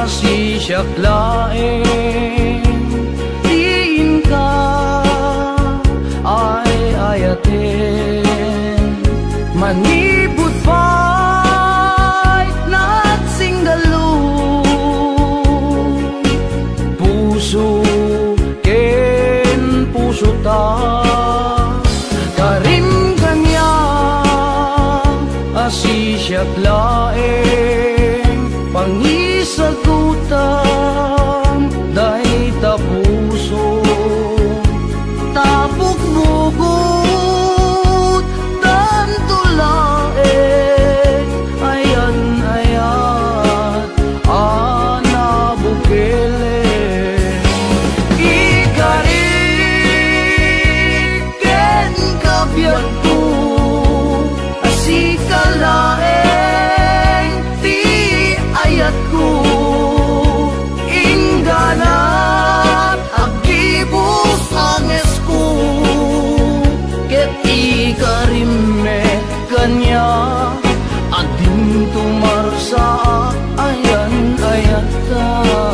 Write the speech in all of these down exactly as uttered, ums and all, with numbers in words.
asisyak laeng diin ka ay ayaten manibut pa'y nagsinggalu puso ken puso ta karim kanya asisyak laeng pangisagutan dahi ta puso tapok bugot tanto laeng ayan ayat ana bukele ikarik ken kabyat ko asikalaeng ti ayat ko ingganat agibus anges ko ket ikarimme kanya ading tumarsa ayan ayat ka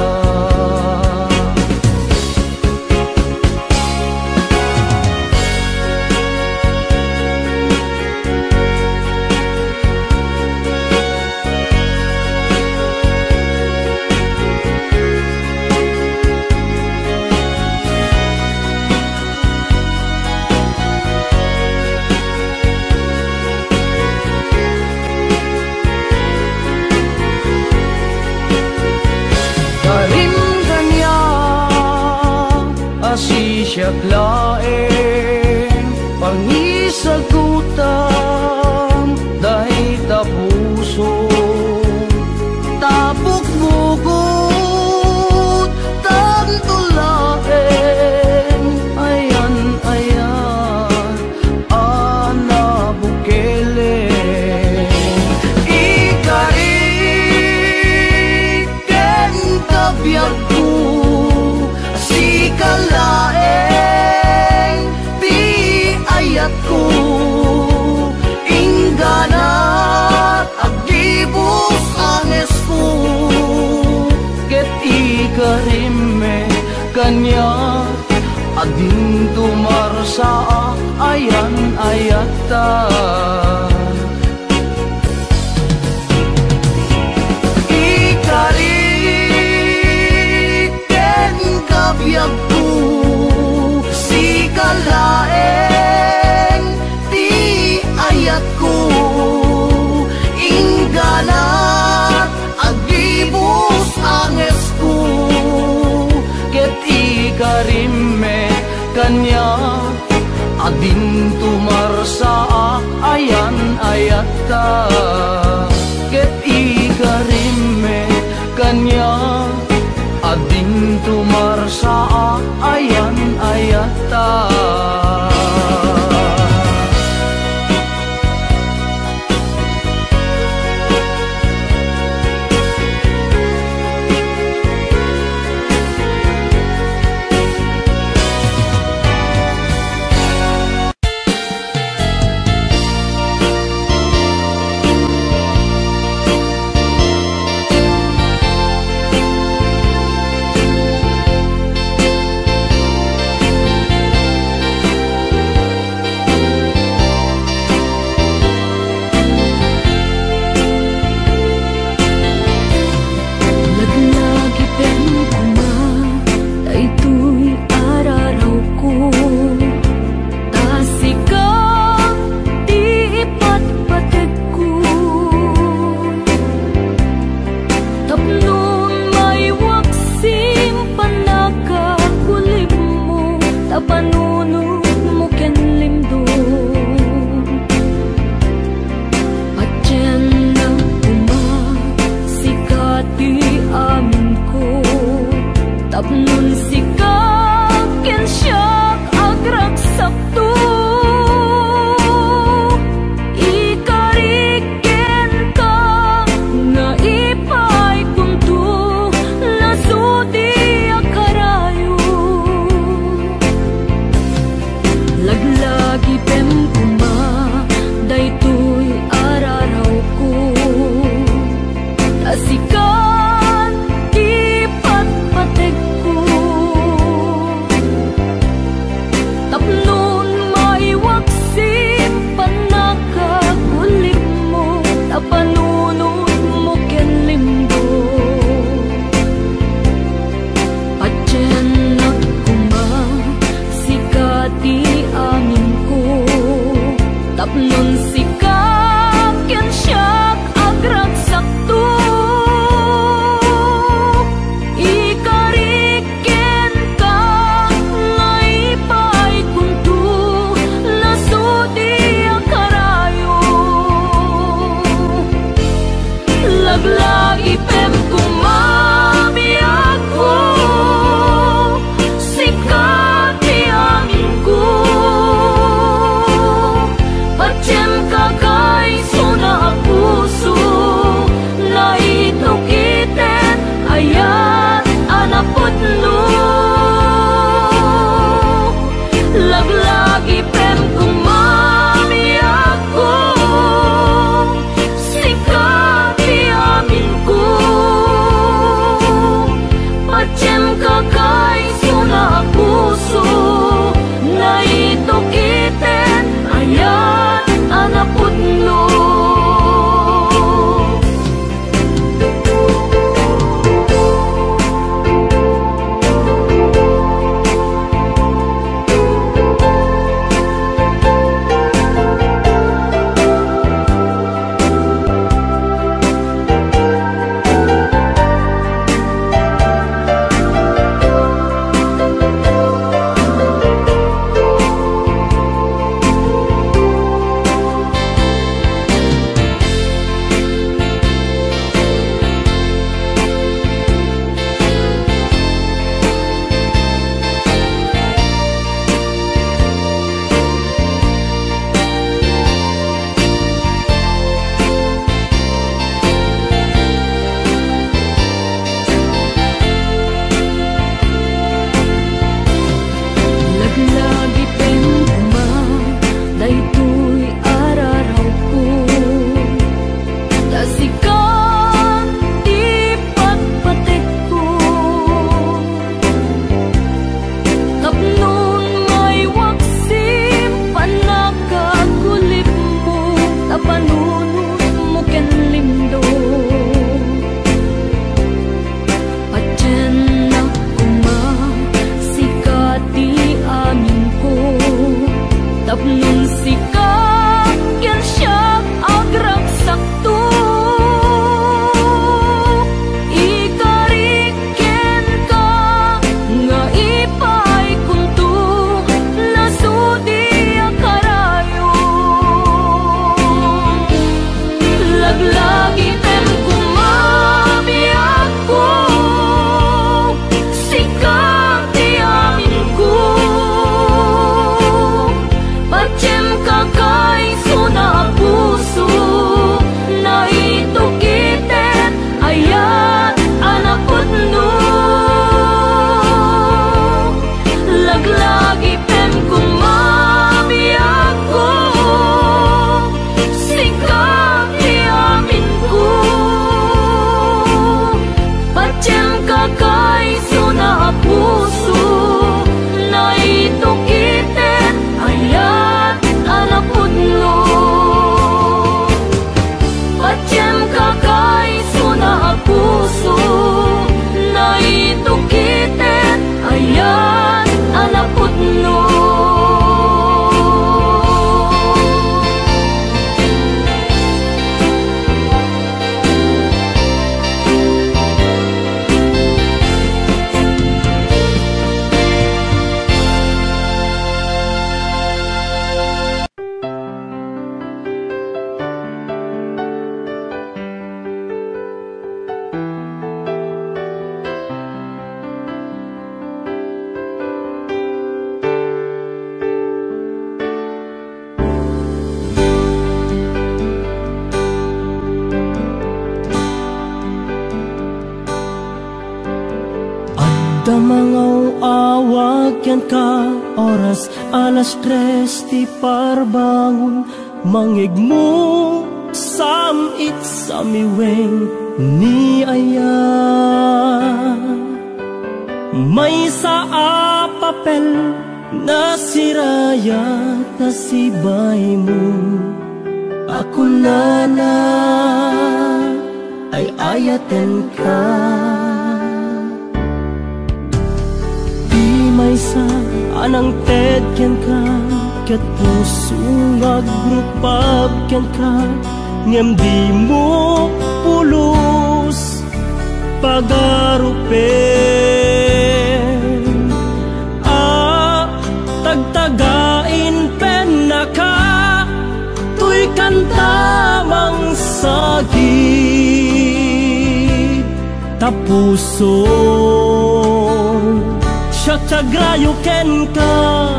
asisyak laeng pangisagutan dahi ta puso tapok bugot tanto laeng ayan ayan ana bukele ikarik ken kabyat ko kalaeng ti ayat ko ingganat agibus anges ko ket ikarimme kanya ading tumarsa ayan ayat ta ikarik ken kabyat ko sikalaeng ti ayat ko ingganat agibus anges ko ket ikarimme kanya ading tumarsa ayan ayat ta ket ikarimme kanya ading tumarsa ayan ayat ta Asikan agyan ka oras alas tres ti parbangon mangigmo samit samiweng ni aya may sa papel na sirayat na sibay mo ako na na ay ayaten ka di may sa anang tedyan ka ket puso ngagrupab ken ka ngem di mo pulos pagarupen ah tagtagain pen naka tuy kantamang sagi tapuso siya ken ka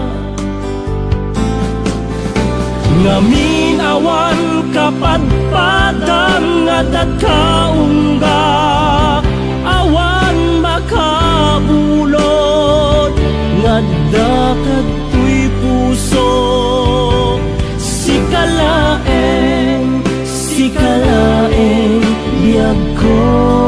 ngamin awan kapadpadang adat kaungga awan makabulod ngadda katoy puso sikalaeng sikalaeng biyag ko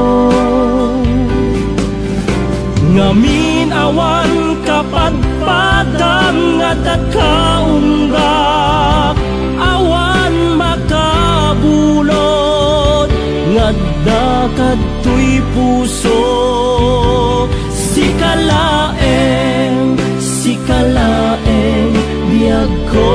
ngamin awan kapadpadang adat kaungga awan makabulod ngadda katoy puso sikalaeng sikalaeng biyag ko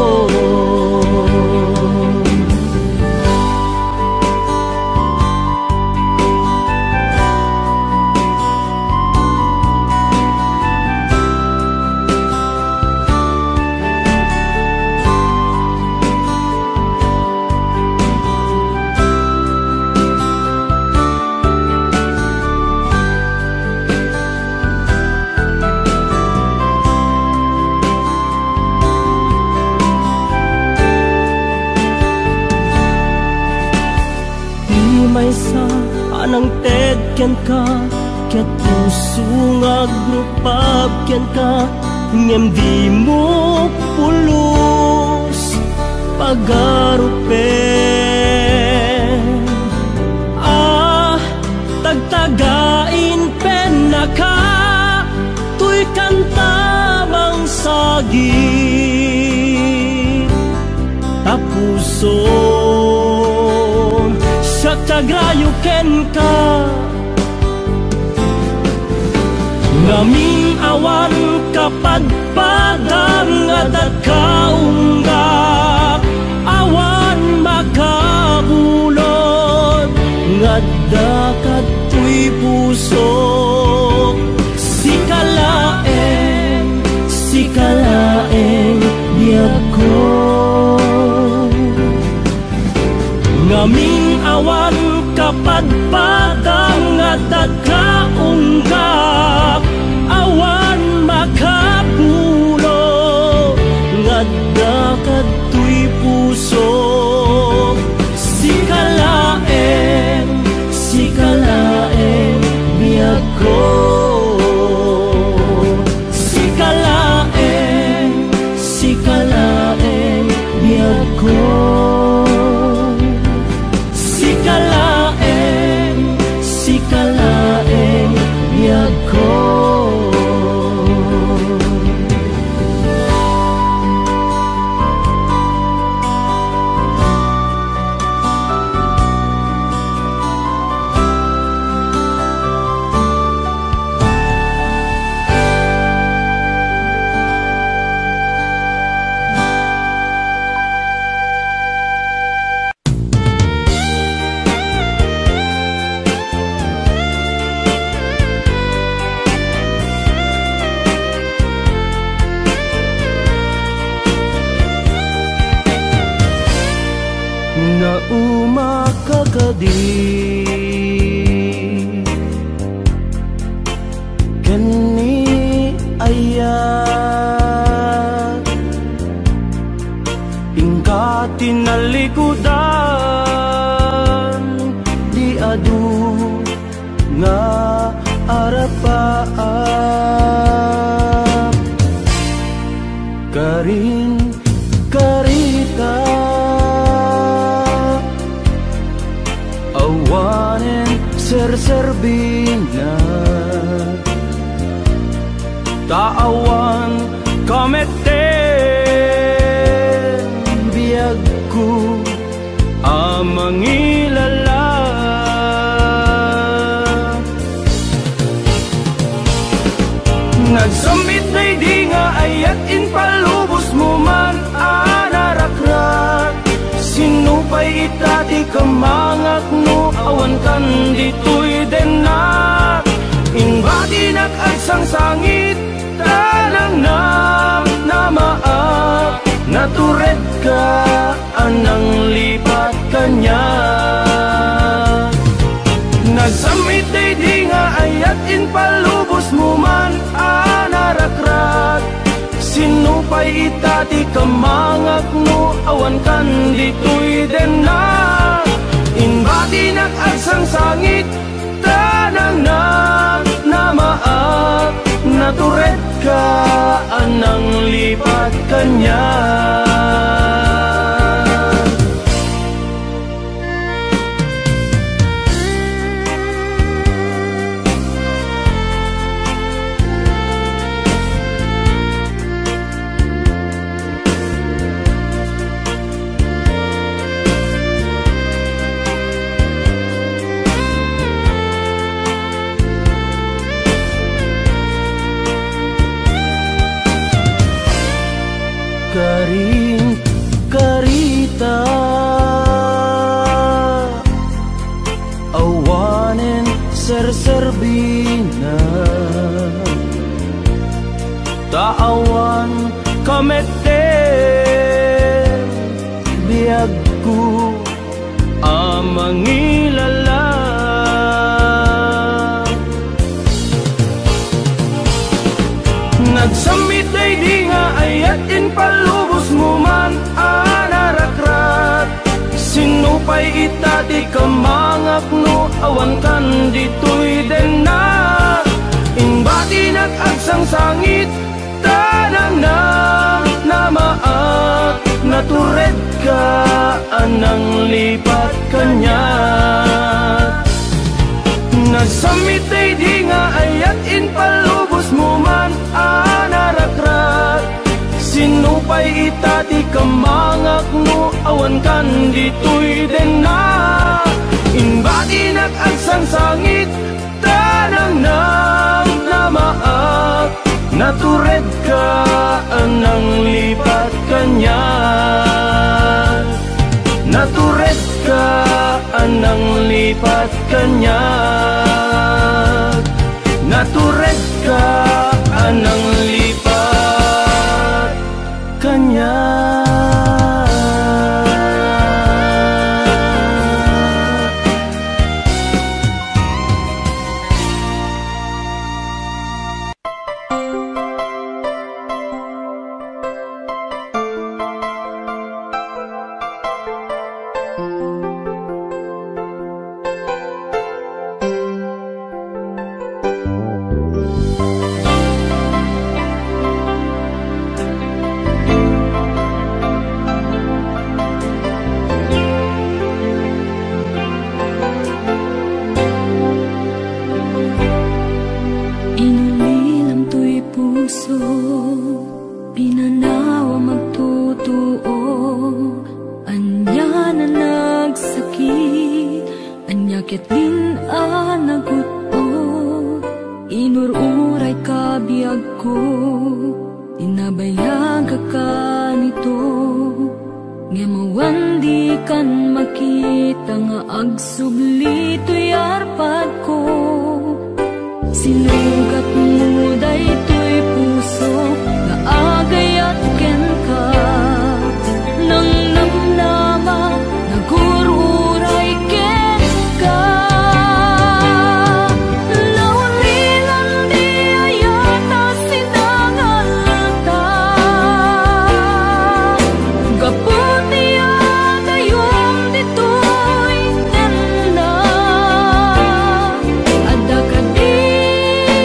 may sa anang tedken ka ket puso ngagrupab ken ka ngem di mo pulos pagarupen ah tagtagain pen naka tuy kantamang sagi tapuso siya ken ka ngamin awan kapadpadang adat kaungga awan makabulod ngadda katoy puso sikalaeng sikalaeng biyag ko ngamin awan kapadpadang adat kaungga awan makabulo ngadda katoy puso sikalaeng sikalaeng biyag ko sikalaeng sikalaeng biyag ko sikalaeng biyag ko na umakakadi kani ayat ingka tinalikudan di adu nga arapaan serserbina taawan kameten biagku amang ilala nagsambit day di nga ayat in palubos mo man anarakrak sinupay itati kamangak no awan kan ditoy denak inbati nag-agsang sangit tanang nam namaak natured ka anang lipat kanya nagsamit day di nga ayat in palubos mo man anarakrak sinupay itati kamangak no awan kan ditoy denak inbati nag-agsang sangit tanang nam namaak natured ka anang lipat kanya Karing karita awanen serserbina taawan kameten biagku amang ilala nagsamit day di nga ayat in palubos mo man anarakrak sinupay itati kamangak no awan kan ditoy denak inbati nag-agsang sangit tanang nam namaak natured ka anang lipat kanya nagsamit day di nga ayat in palubos mo man anarakrak sinupay itati kamangak no awan kan ditoy denak inbati nag-agsang sangit tanang nam namaak natured ka anang lipat kanya natured ka anang lipat kanya natured ka anang lipat kanya Ada kadi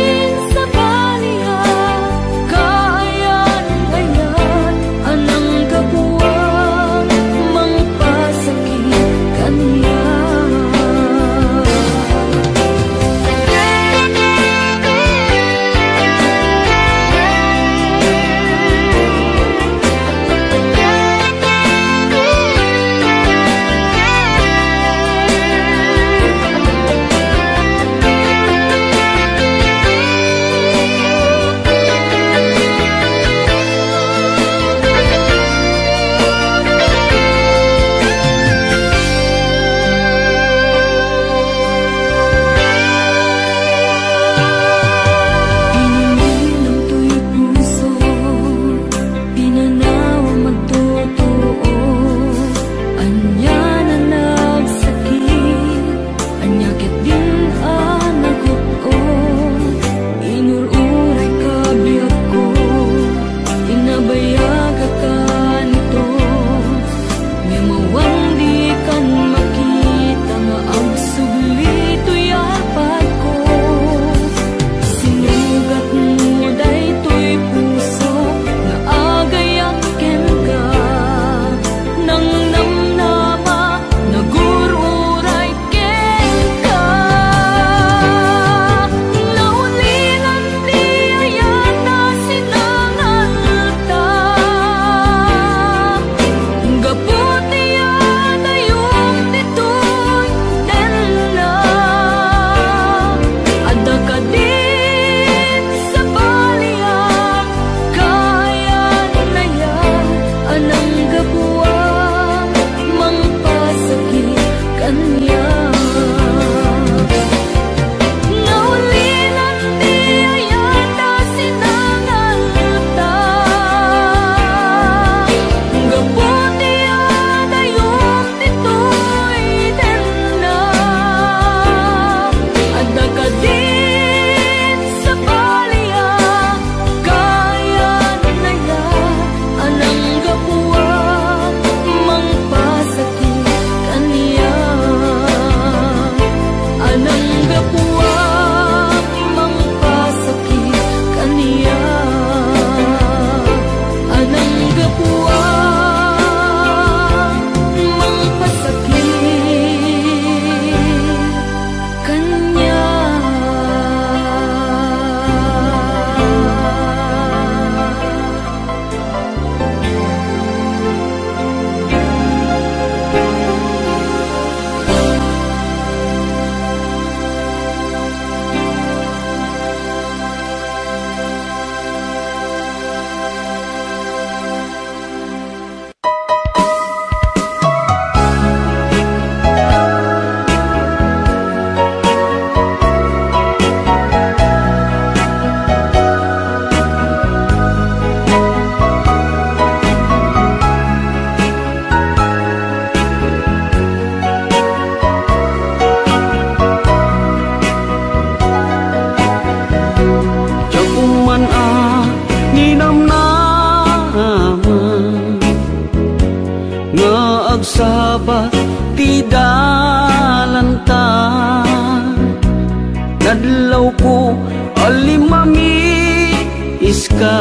di mamiis ka,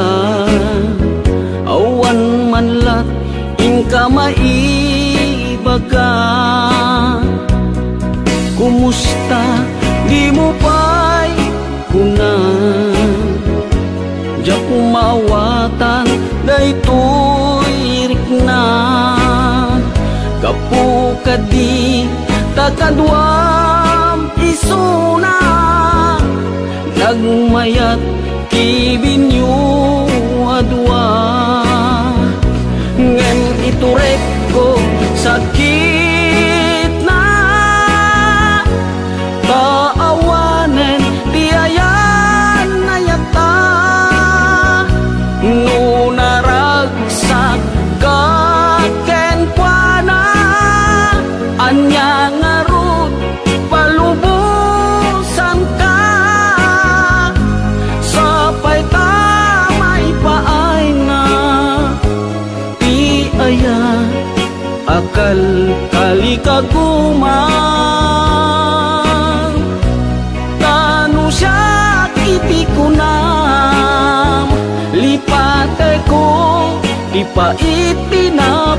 awan manlat ingka maibaga. Kumusta di mo pa'y kunan, ja kumawatan daytoy rikna. Kapu kadi takadwam isuna, nagmayat kibinyo adwa. Ngem iturek ko sakit na, kaawanen tiayan na yata. No naragsak kaken kuana, anya ngarut palubusan ka. Sapay tamay paay na ti aya, akal kali kagumang. Tanu siya iti kunam, lipate ko ipa iti na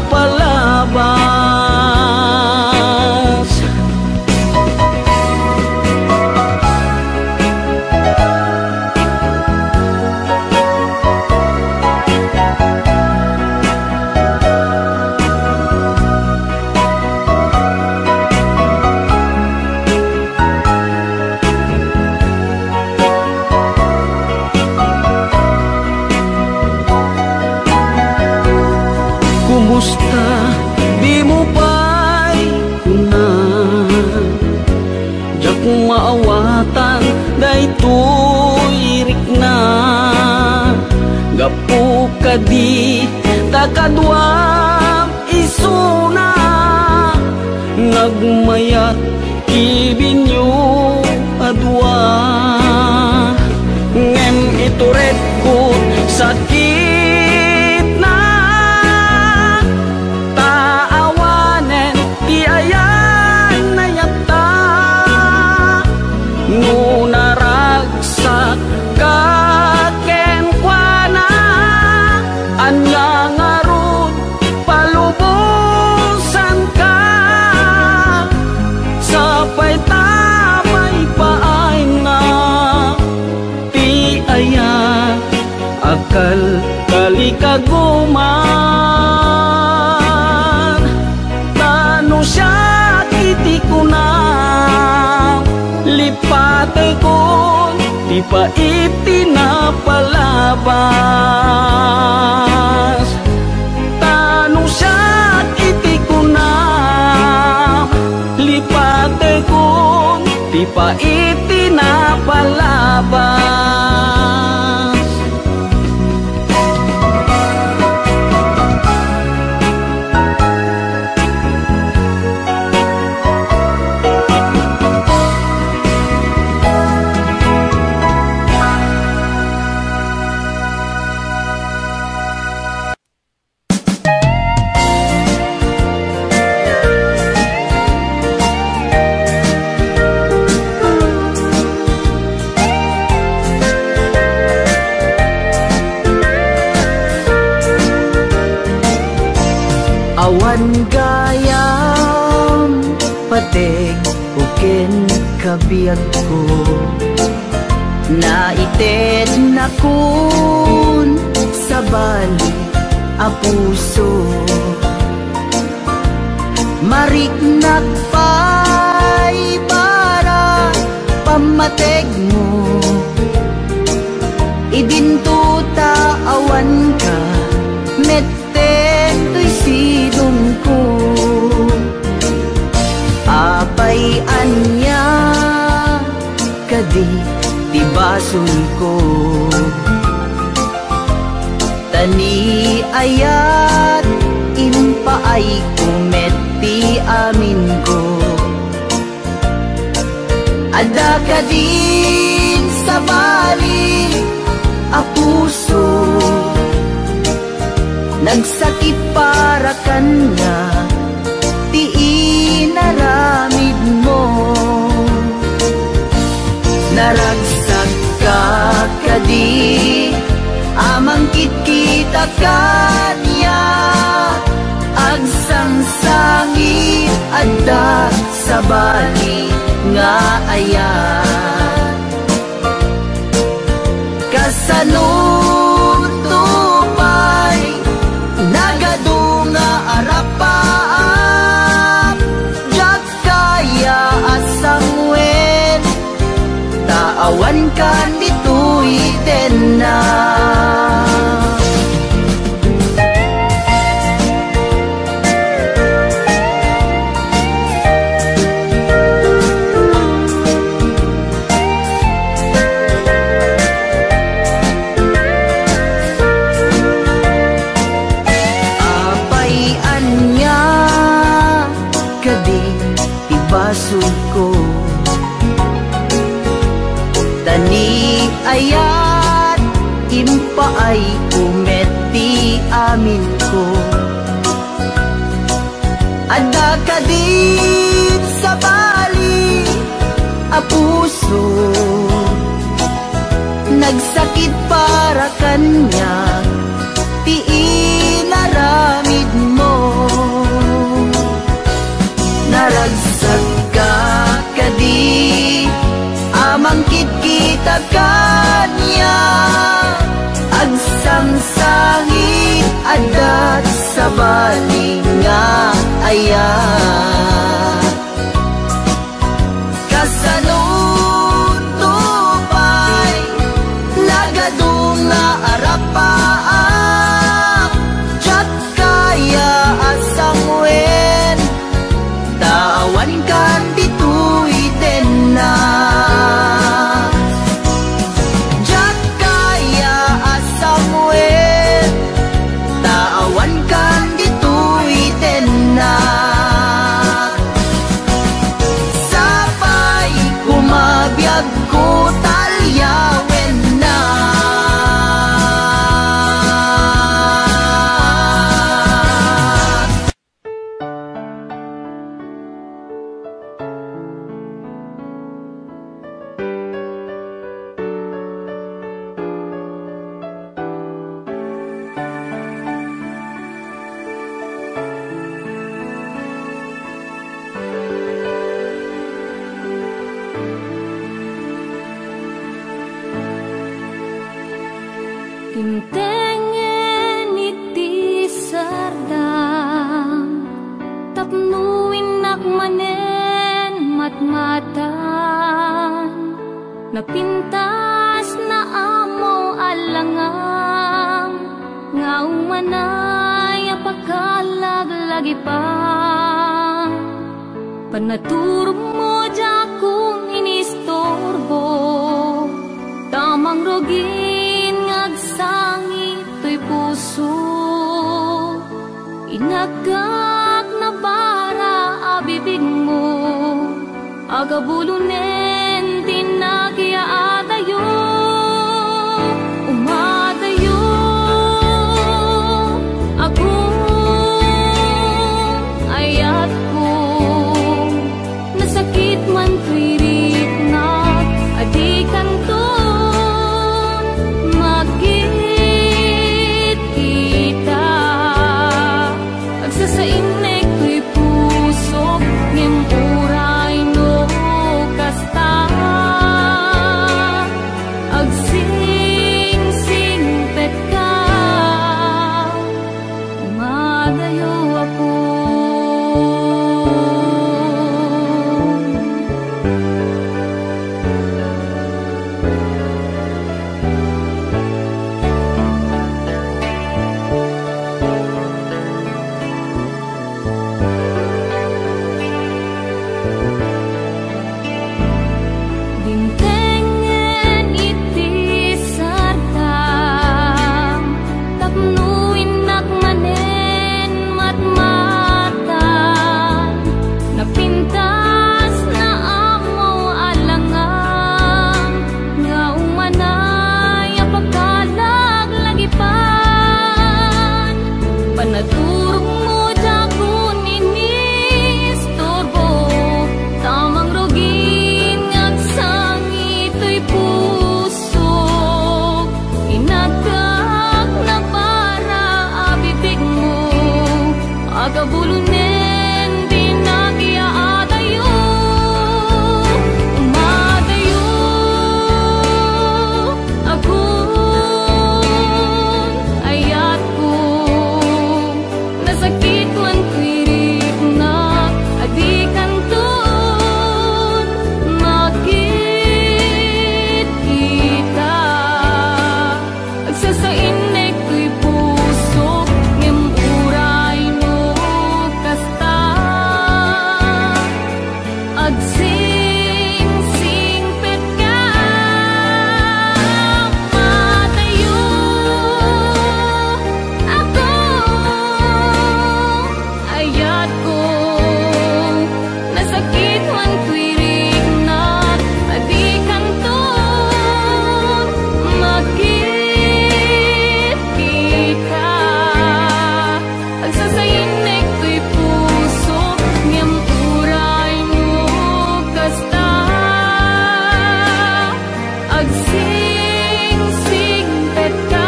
palabas. Kumusta di mo pa'y kunan, ja kumaawatan daytoy rikna. Gapu kadi takadwam isuna, nagmayat ibinyo adwa. Ngem ituret ko sakit na, taawanen ti ayan na yata. No naragsak kaken kuana, anya ngarut palubusan ka. Sapay tamay paay na ti aya, akal kali kaguman. Tanu siya iti kunam, lipate ko di pa iti na palabas. Tanu siya iti kunam, lipate ko di pa iti na palabas. Awan gayam patek uken kabiyag ko, naited na kun sa bali a puso. Mariknak pa'y para pamateg mo, idintuta awan ka met to'y sidong ko. Apay anya kadi tibason ko, tani ayat impaay kumeti amin ko. Ada ka din sa bali a puso, nagsakit para kanya, ti inaramid mo. Naragsak ka kanya agsangsangit adda sa bali nga ayan kasanod tupay nagadunga arapaap jak kaya asang wen taawan kan ditoy den na basog ko tani ayat impaay umeti amin ko adda ka din sa bali a puso nagsakit para kanya ti inaramid mo naragsak ka kadi amangkit kita kanya agsangsangit adat sa bali nga ayan kasanod tupay lagadunga arapaak chat kaya asang wen tawan kan ditoy den na jak kaya asang wen tawan kan ditoy den na sapay kumabiyag ko talyawen na Tintengen iti sardang tapnuin nakmanen matmatan napintas na amo alangang nga umanay apakalag-lagi pa panaturo mo jakong inistorbo tamang rogin agsangit to'y puso inagak na bara abibig mo agabulunen tinagya adayo umadayo akong ayat ko nasakit man to'y ritnag adikan to sa inek to'y puso ngem uray no kasta Agsing-sing pet ka matayo ako ayat ko nasakit man tuwirik na adi kanto makit kita agsasayinig tuy puso ngem uray mo kasta agsing-sing pet ka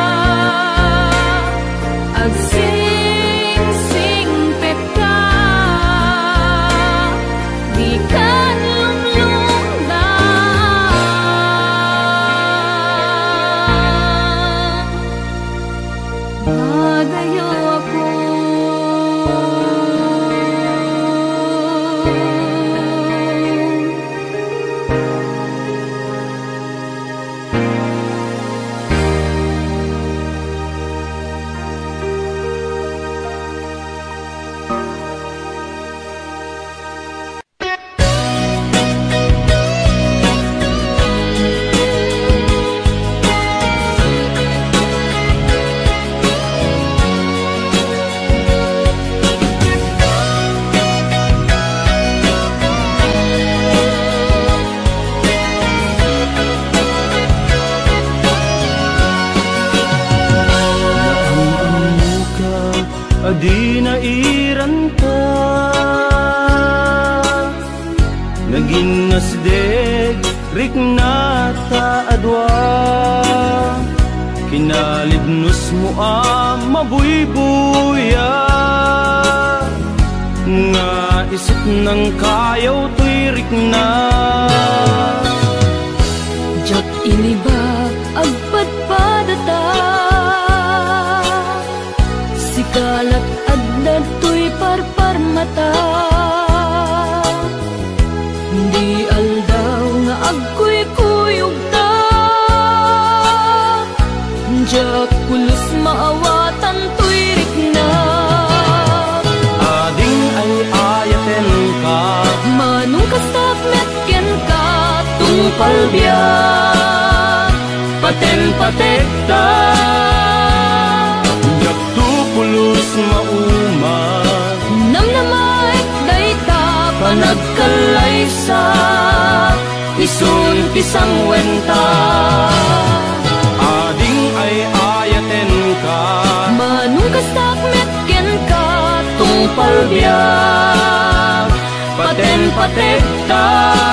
agsing-sing pet ka di ka lumlungdan nadayo ako Adi na iranta naging nasdeg rik na taadwa kinalibnos mo a mabuybuya nga isip ng kayaw tuy rik na jak iniba agpadpadata sikalat adad tuy parparmata hindi aldaw nga agkuy-kuyog ta jak pulos maawatan tuy rik na ading ay ayaten ka manong kastak metken ka tungpal biyak paten patekta pulos mauma namnamaik dayta panagkalaysa isun pisang wenta ading ay ayaten ka manong kastak metken ka tungpal biyak paten patekta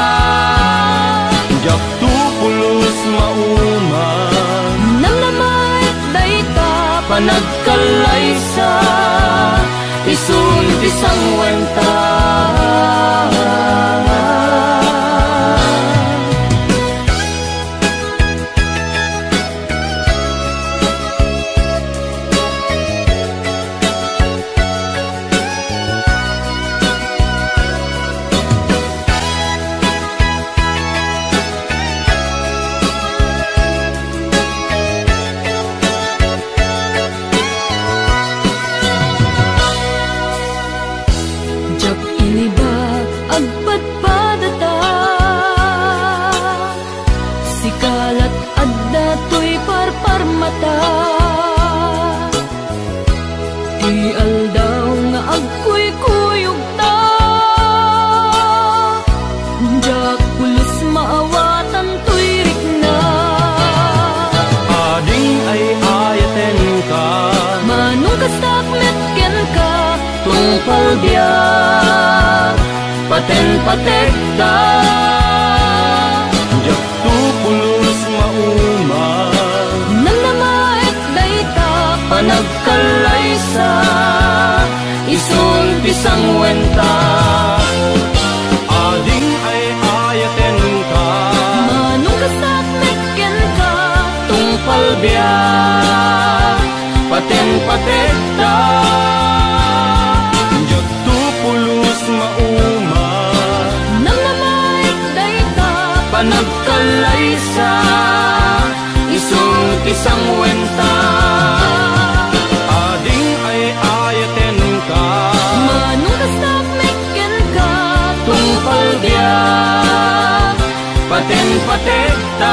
jak tu pulos mauma namnamaik dayta panagkalaysa isun pisang wenta agpadpadata sikalat adda tuy parparmata di aldaw nga agkuy-kuyog ta jak pulos maawatan tuy rik na ading ay ayaten ka manong kastak metken ka tungpal biyak paten patekta jak tu pulos mauma namnamaik dayta panagkalaysa isun pisang wenta ading ay ayaten ka manong kastak metken ka tungpal biyak paten patekta jak tu pulos mauma namnamaik dayta panagkalaysa isun pisang wenta ading ay ayaten ka manong kastak metken ka tungpal biya paten-patekta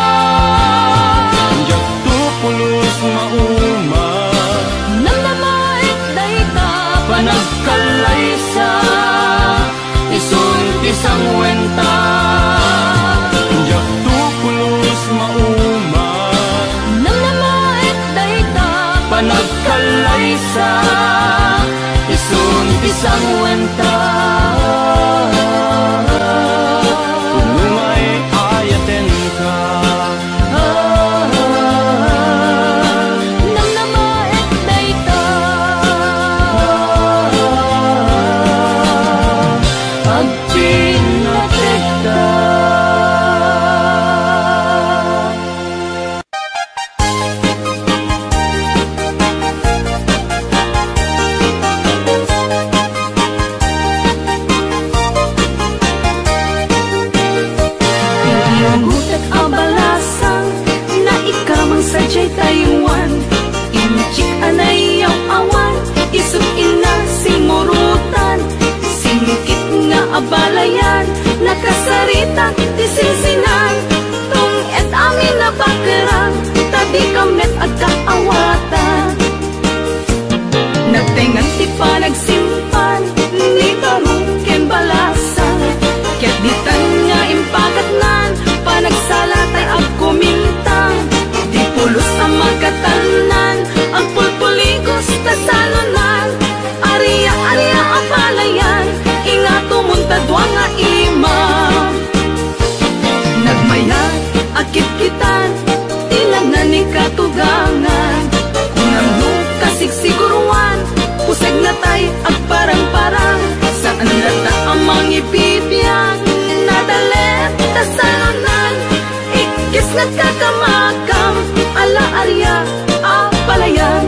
jagto pulos mauma namnamait dayta panagkalaysa isun tisang wenta jagto pulos mauma namnamait dayta panagkalaysa isun tisang wenta kunumay ayaten ka namnamait dayta agpinatekta. Gutek abalasang na ikamang sadyay Taiwan Inchik anayaw awan isog ina simurutan singkit nga abalayan nakasarita tisinsinan tung et amin na bakerang tadi kamet agkaawatan nagtengan ti panagsimpan ni barungken balasang ket ditan nga impakatnan panagsalatay ag kumintang di pulos ang magkatanan ang pulpuligos ta salunan ariya ariya ang palayan inga tumuntadwa nga imam nagmayat akit kitan tilangan ni katugangan kunang no kasigsiguruan pusag na tay ag parang-parang saan lata ang mangibibiyang nadalet ta salunan ikis nagkakamakam ala arya apalayan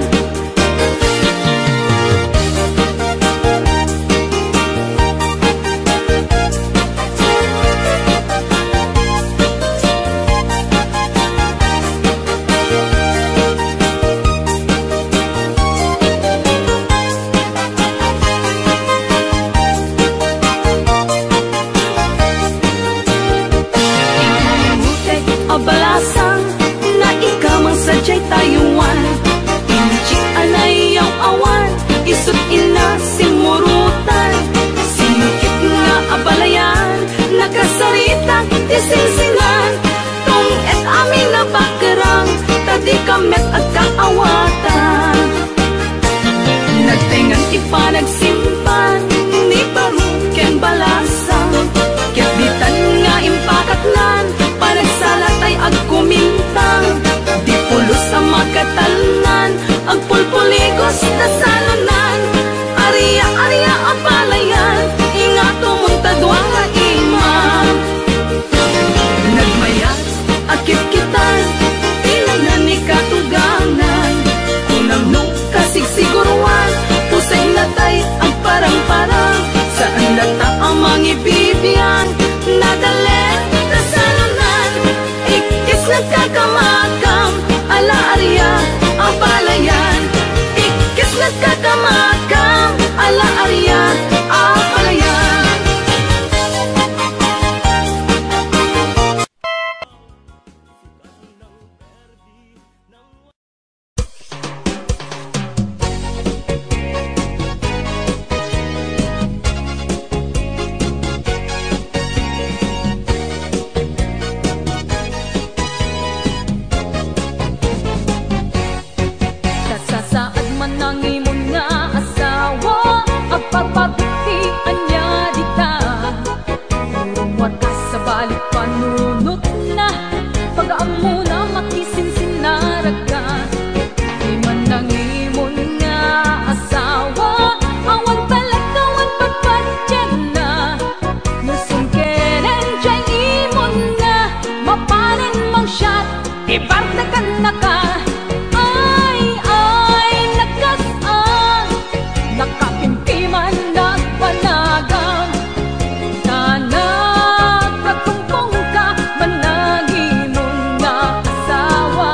abalasang na ikamang sadyay Taiwan Inchik anayaw awan isut ina simurutan singkit nga abalayan nakasarita tisinsingan tung et amin na bakerang tadi kamet agkaawatan nagtengan ipanagsimpan ni barungken balasang ket ditan nga impakatnan panagsalatay ag kumintang di pulos ang magkatalunan ang pulpuligos na salunan ariya ariya ang palayan inga tumuntadwa nga imam nagmayat akit kitan tilanan ni katugangan kunang no kasigsiguruan pusay natay ang parang-parang saan lata ang mangibibiyang nadalet na salunan ikis nagkakamakam ala arya ang palayan ikis nagkakamakam ala arya ang palayan kasasaad man ang imon nga asawa ang pagpabitian niya dita murumwat ka sa balik panunot na pag-aamu na makisinsinaraga di man ang imon nga asawa awan talagawan pagpadyan na nusungkeren dyan imon nga mapanan mang shot ibardakan na ka nakapimpiman nagpanagam sana kagkumpong ka managimon na asawa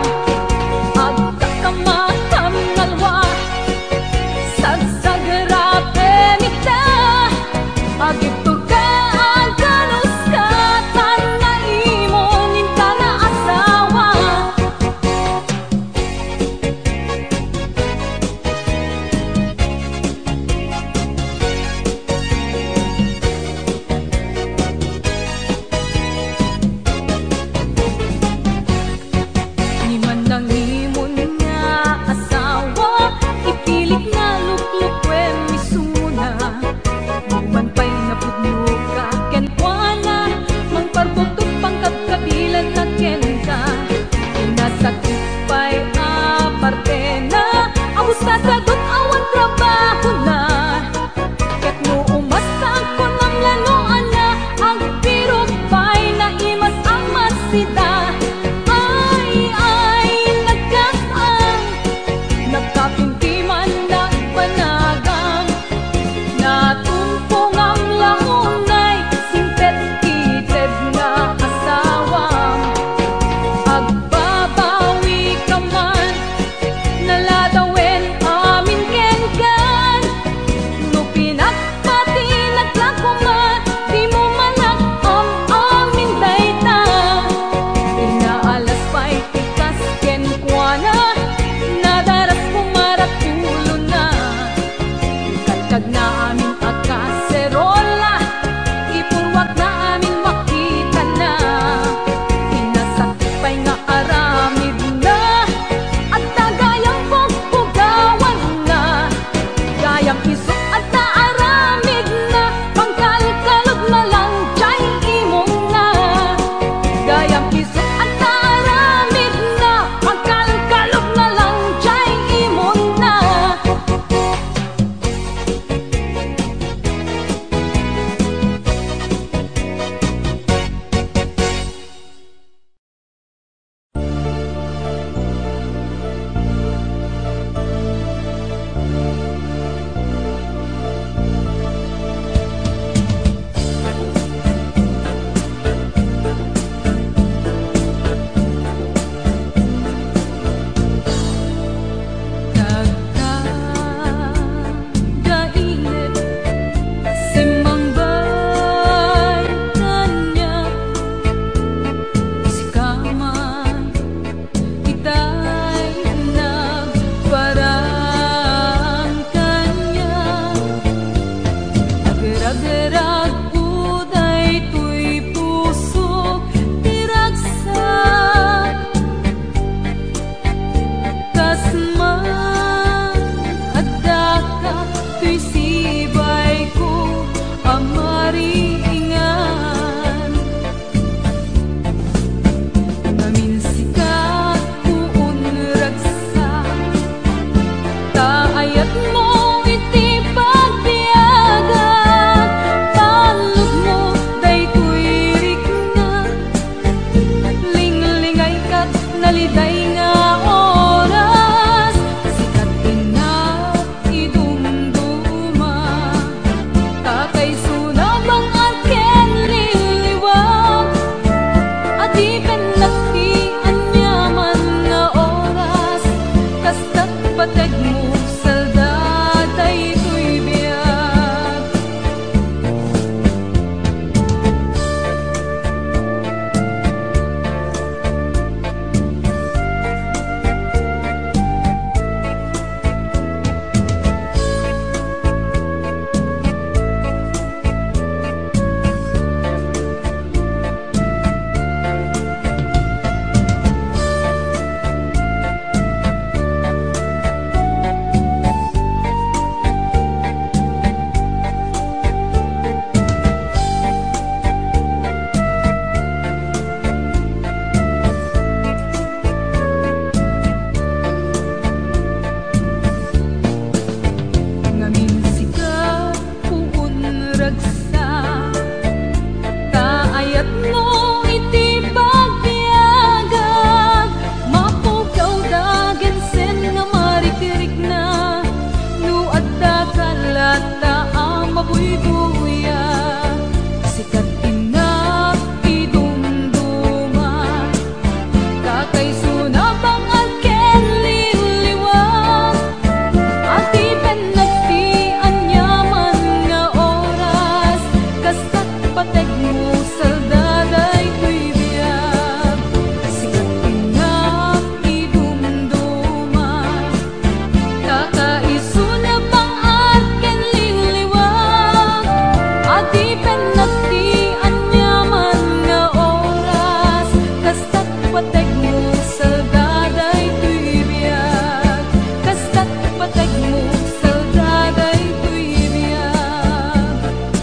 agkakamakam nalwa sagsagarape mita agito ka mo saldaday ko'y biyag sikat pinag idumduman kakaisuna pang at ken liliwag adi penagti anyaman nga oras kastat pateg mo saldaday ko'y biyag kastat pateg mo saldaday ko'y biyag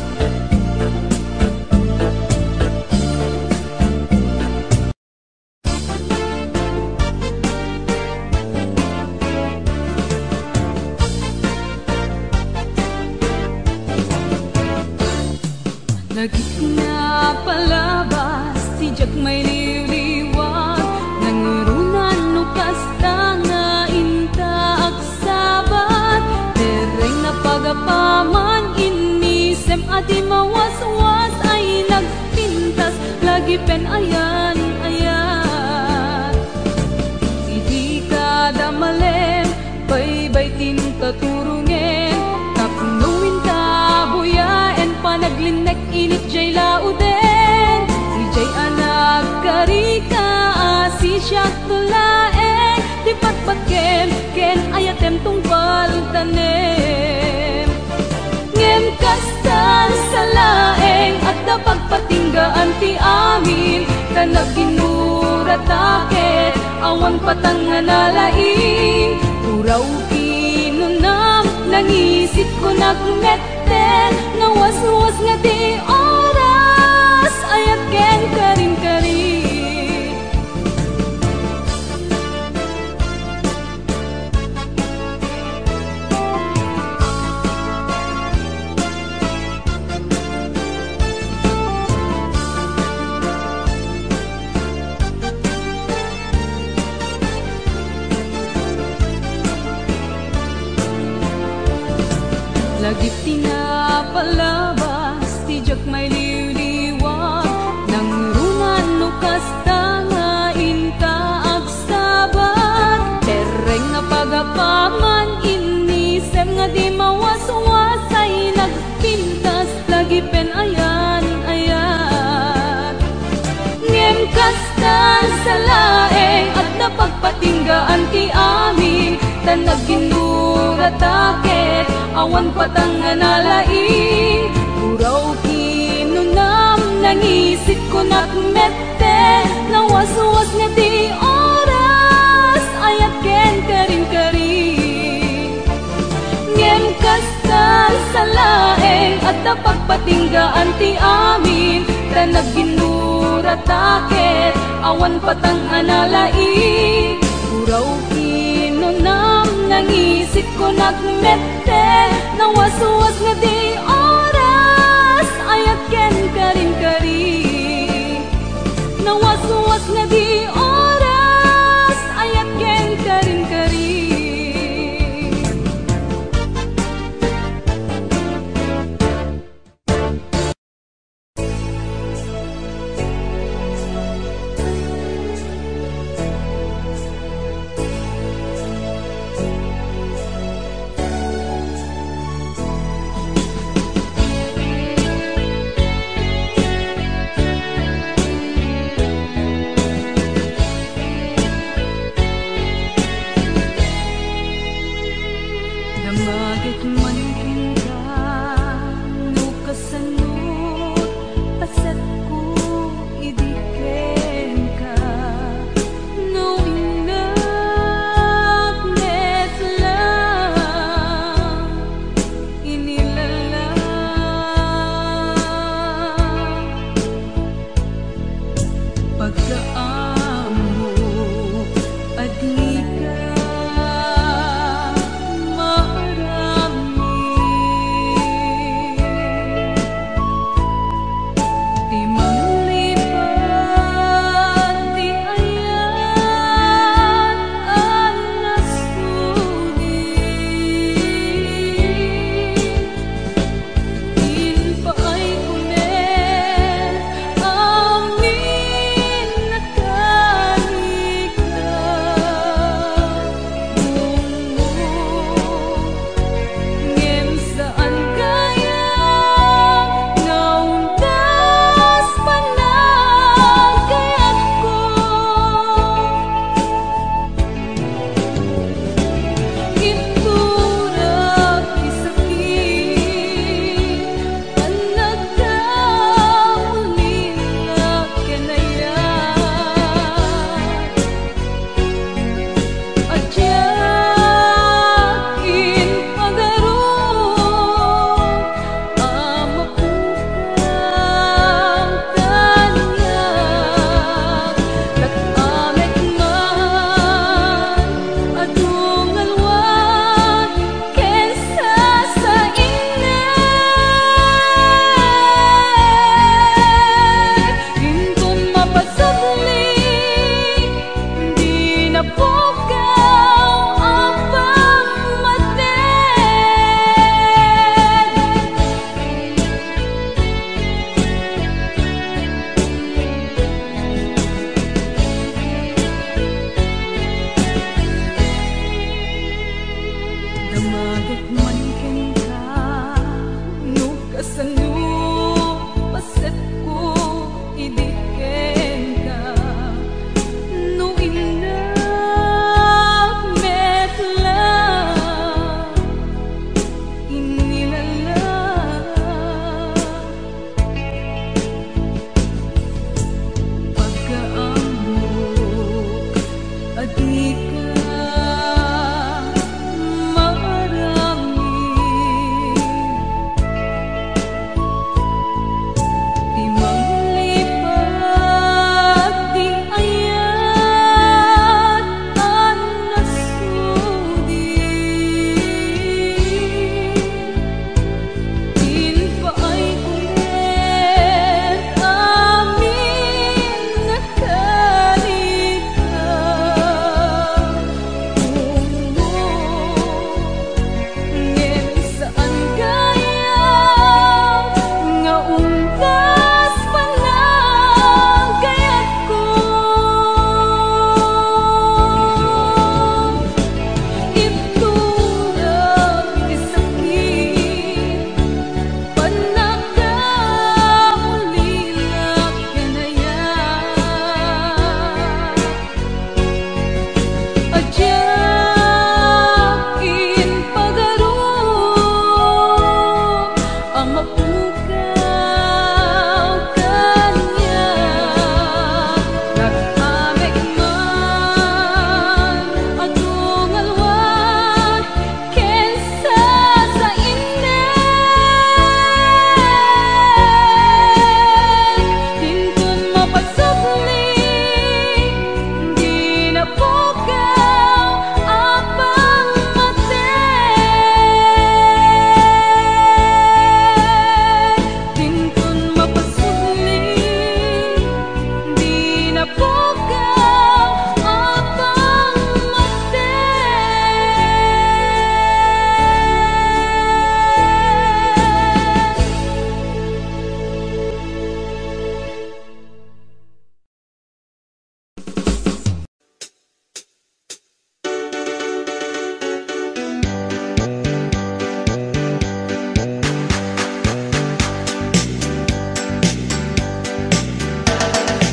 Lagit na palabas, tijak may liwliwag nangirunan no kasta nga inta agsabat dereng na pagapaman inisem ati mawaswas ay nagpintas lagi pen ayan ayan idi kada malem baybay tintaturungen kapunuin ka buyaen panaglinek init jay lauden si jay anak karika asi siya tulaeng di patpakem ken ayatem tungpal tanem ngem kastan sa laeng at napagpatinggaan ti amin kanag ginuratake awan patangan nalaing uraw kinunam nangisit ko nagmeten nawas-was nga di oras ayat ken karin-karin lagi pinapalabas tijak may liwliwag nangirunan no kasta nga inta agsabat tereng na pagapaman inisem nga di mawaswasay nagpintas lagi pen ayan ayan ngem kastan sa laeng at napagpatinggaan ti amin tanag ginuratake awan patangan nalaing uraw kinunam nangisit ko nakmette nawas-was nga di oras ayat ken karin-karin ngem kastan sa laeng at napagpatinggaan ti amin tanag ginuratake awan patangan nalaing uraw kinunam nangisit ko nagmette nawas-was nga di oras ayat ken karin-karin nawas-was nga di oras ayat ken karin-karin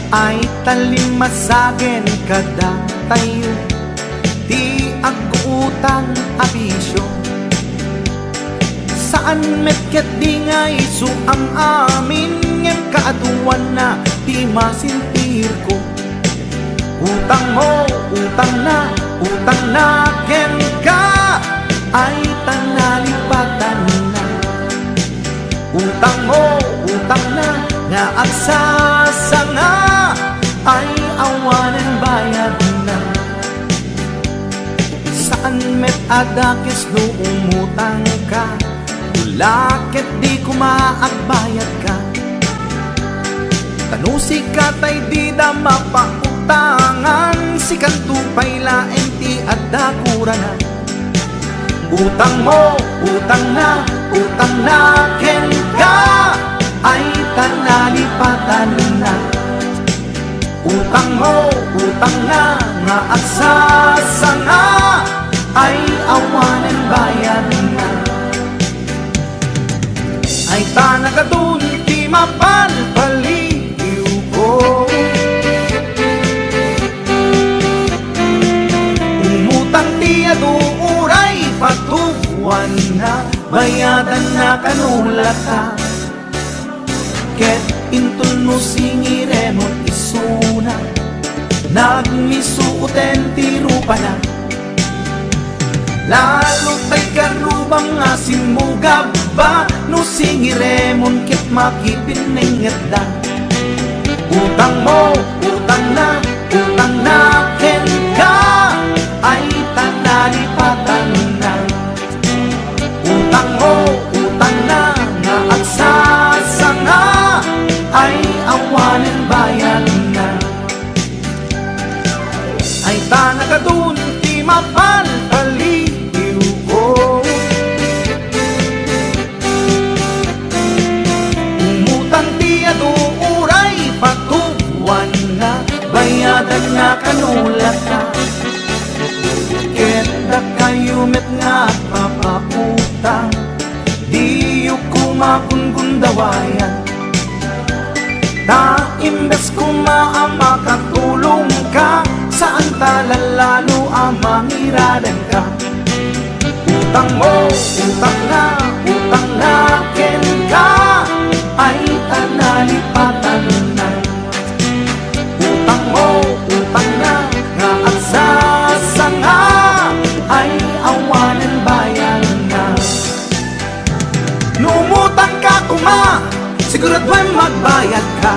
ay talimasagen kada tayo, di agutang abisyo. Saan metket di ngay suam amin ngem kaaduan na di masintir ko. Utang mo, utang na, utang na ken ka ay tanalipatan na. Utang mo, utang na, nga agsasanga ay awanan bayad na. Saan met adakis no umutang ka, ulakit di kumaagbayad ka. Tanusi ka tay di da mapautangan, si kantupay laeng ti adakuranan. Utang mo, utang na, utang na ken ka ay tanalipatan na. Utang mo, utang na, nga agsasanga ay awanan bayad na. Ay tanagadun di mapalpaliw ko, umutang ti aduuray patuwan na, bayadan na kanulata. Ket intol no singiremon isuna, nagmisuuten ti rupa na. Lalo tay karubang asin mo gaba, no singiremon ket makipinenget da. Utang mo, utang na, utang na ken ka ay tanalipatan na. Utang mo, utang na, nga agsasanga ay awanan bayan na. Ay tanagadun ti mapalpaliw ko, umutang ti aduuray patuwan na, bayadan na kanulata. Ket da kayo met nga papautang, di yu kumakungundawayan. Na imbes kumaama katulong ka, saan talalalo amang iradan ka. Utang mo, utang na, utang na ken ka ay tanalipatan na. Utang mo, utang na, nga agsasanga ay awanan bayan na. Numutang ka kuma, siguraduhin magbayad ka.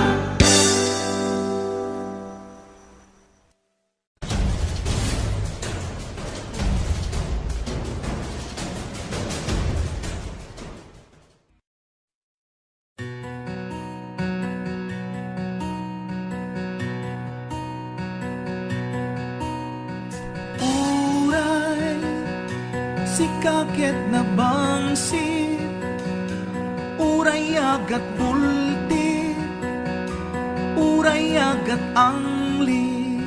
Uray, si kakit na bangsit, uray agat bulti, uray agat angli,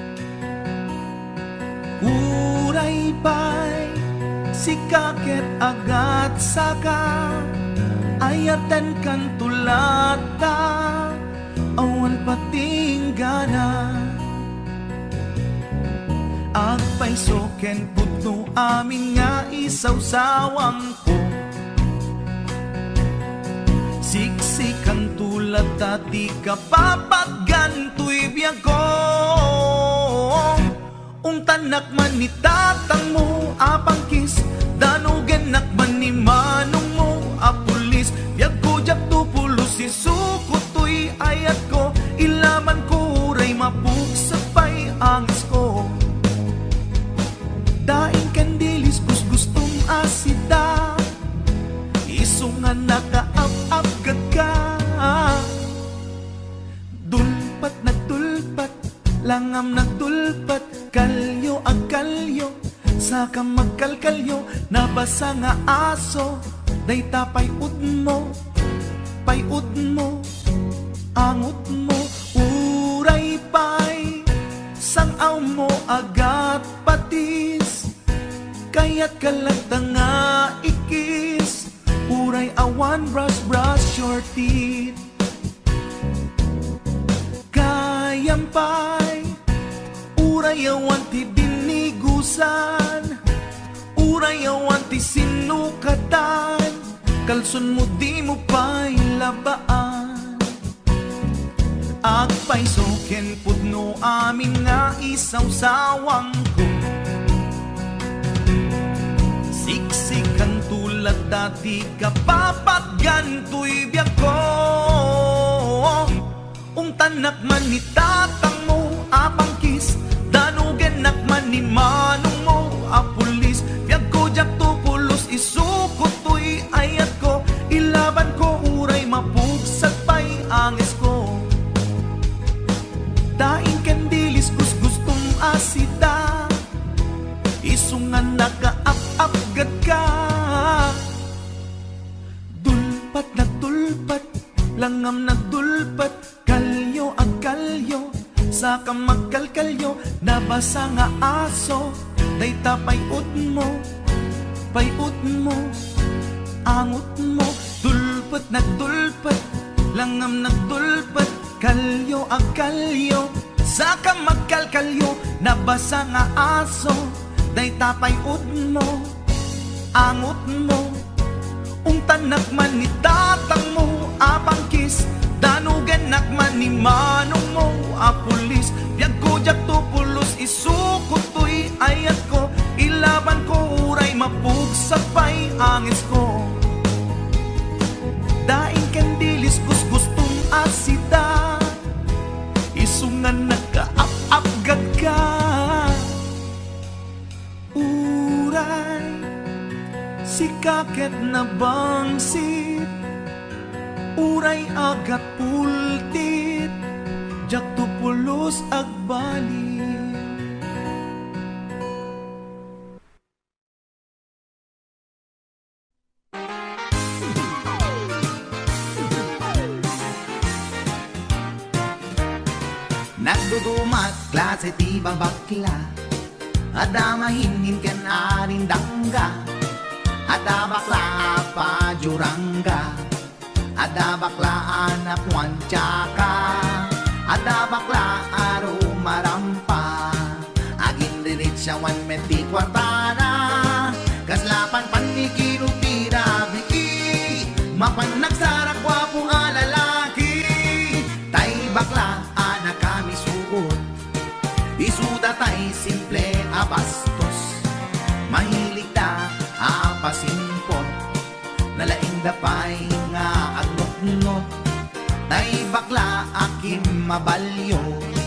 uray pay, si kakit agat saka, ayatan kan tulata, awan patinggana. Agpay soken puto amin nga isawsawang ko, siksikan tulad tati kapapat ganto'y biyag ko. Ungtanak man ni tatang mo apangkis, danugan nakman ni manong mo apulis. Biyag ko jak tupulos si sukuto'y ayat ko, ilaman ko ray mapuksapay angis ko. Daing kandilis kus gustong asida, isungan nakaap-ap ka. Dulpat nagdulpat, langam nagdulpat, kalyo ag kalyo, saka magkalkalyo, nabasa nga aso, day tapay ud mo, pay ud mo, angot mo, uray pay, sangaw mo agat patis, kaya't kalagta nga ikis, uray awan brush brush your teeth. Ka tampay, urayawan ti binigusan, urayawan ti sinukatan, kalson mo di mo pa'y labaan. Agpay soken pudno amin nga isaw-sawang ko, siksikan tulad dati kapapat ganto'y biyak ko. Ungtanak man ni tatang mo apang kis, danugen nakman ni manong mo apulis, biyak ko jak tupulos isukot to'y ayat ko, ilaban ko uray mapugsat pa'y angis ko. Daing kendilis kus gustong asita, isungan naka-ap-ap gad ka. Dulpat na dulpat, langam na dulpat, kalyo ang kalyo, sa kamagkalkalyo, nabasa nga aso, day tapayot mo, payot mo, angot mo. Dulpat na dulpat, langam na dulpat, kalyo ang kalyo, sa kamagkalkalyo, nabasa nga aso, day tapayot mo, angot mo. Ungtanak man ni tatang mo apang kis, danugen nakman ni manong mo apulis, biag ko jak tupulos isukot to'y ayat ko, ilaban ko uray mapugsak pa'y angis ko. Daing kendilis gus gustong asita, isungan nagka-ap-ap gad ka. Uray si kaket na bangsit, uray agat pultit, jak tupulos agbali. Nagdudumat klase ti bakla, ada mahingin ken arin dangga, ada bakla apa jurangga, ada bakla anak wancaka, ada bakla aro marampa, agin diritsa wan meti kwartana, kaslapan panikirupira biki, mapan nagsarak wapo nga lalaki, tay bakla anak kami sugot, isuda tay simple abastos, mahilig ta apasimpot, nalaing dapay nga agnot-not, tay bakla akim mabalyo,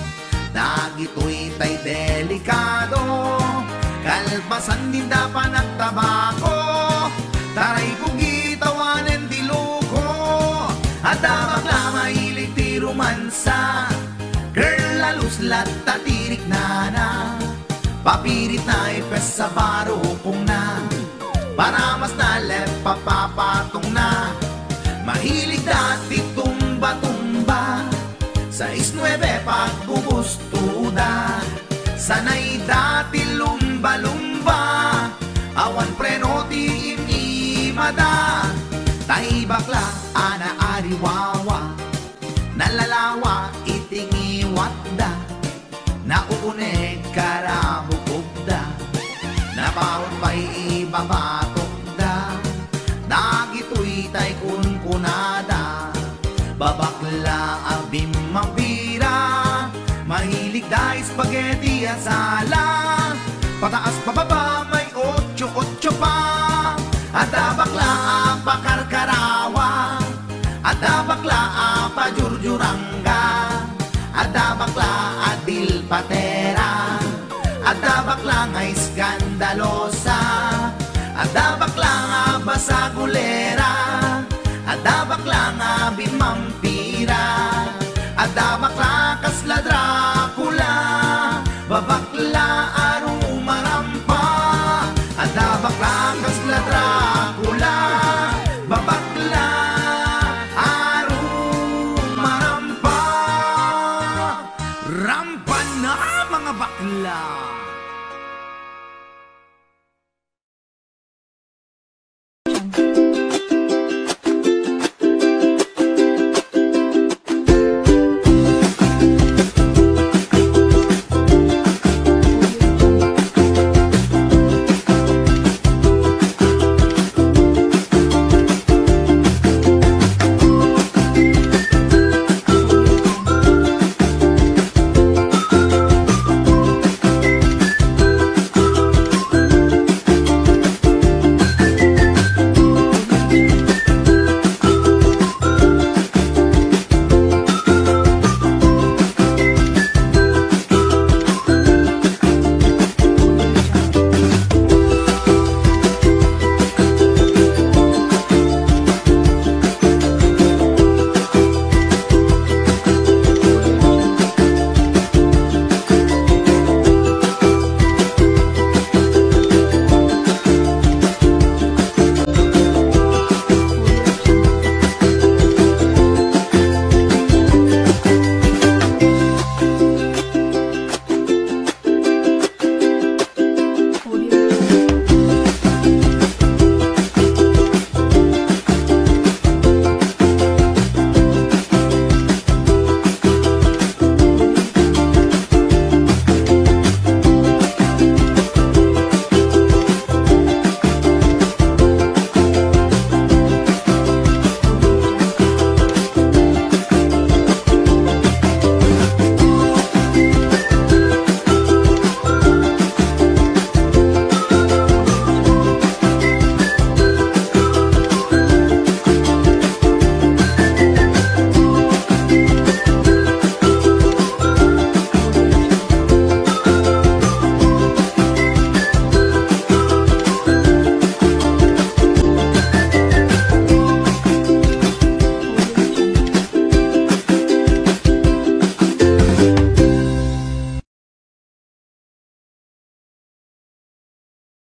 dagito'y tay delikado, kalpasan din dapan at tabako, taray pugitawanen di loko, at bakla mahilig ti romansa, girl laluslat tatirik na na, papirit na ipes sa baro kung na, para mas nalep papapatong na, mahilig dati tumba-tumba, sa isnuebe pagbubustuda, sanay dati lumba-lumba, awan preno ti imimada, tay bakla ana ariwawa, nalalawa itingiwat da, nauuneg karabukog da, nabaon pa'y ibabatok da, dagito'y tay kunkunada, babakla abim mapira, mahilig dahil spaghetti at sala, pataas pababa may otso-otso pa, ada bakla pakarkarawa, ada bakla pajurjurangga, ada bakla adil patera, ada bakla nga iskandalosa, ada bakla nga basagulera, ada bakla nga bimampira, ada bakla kasla Dracula, babakla aro marampa, ada bakla kasla Dracula, babakla aro marampa, rampa na mga bakla.